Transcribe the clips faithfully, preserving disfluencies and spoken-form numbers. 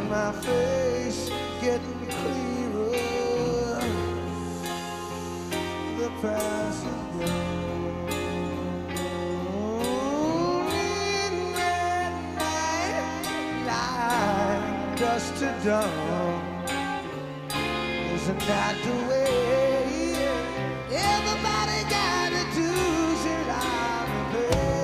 find my face getting clearer. The past is gone. In that night, like dust to dawn. Isn't that the way everybody gotta do it out of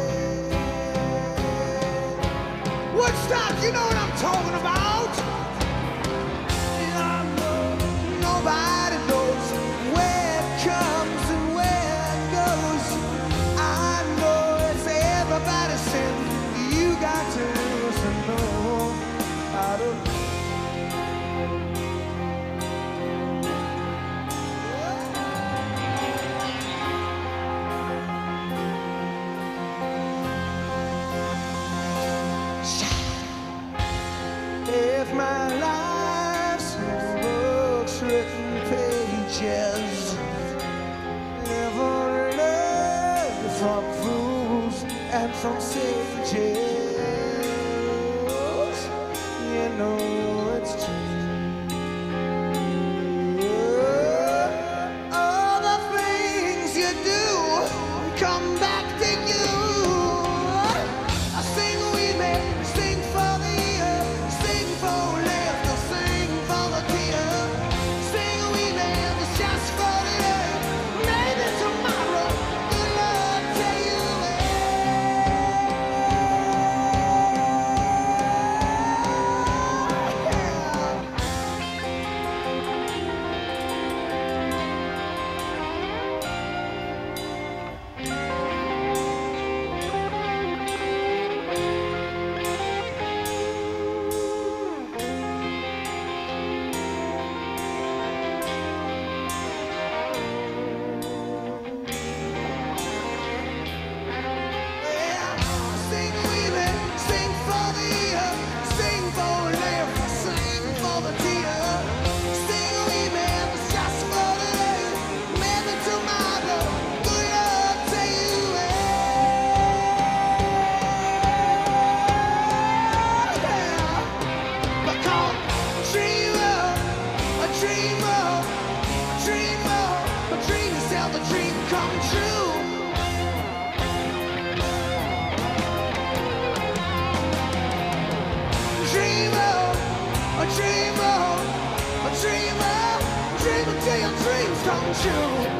bed? Woodstock, you know what I'm talking about? And I know nobody knows where it comes and where it goes. I know it's everybody's sin. You got to listen, know how to. If my life's books, written pages, never learned from fools and from sages, you know it's true. All the things you do come back to you. I sing we may sing for the dreamer, a dreamer, dreamer till your dreams come true.